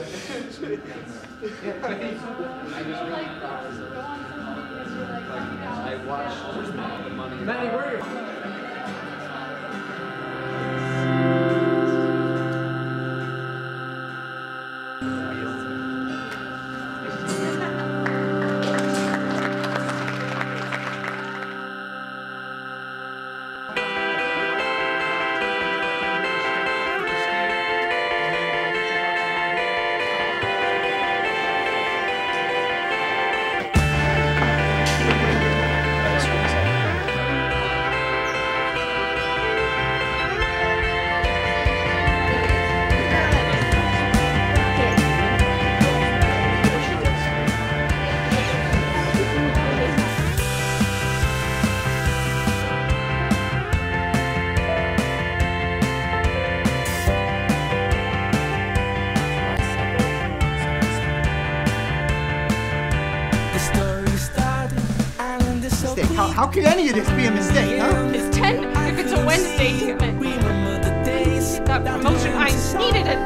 I watched the money. Maddie, where are you? How could any of this be a mistake, huh? It's 10 if it's a Wednesday, damn it. That promotion, I needed it.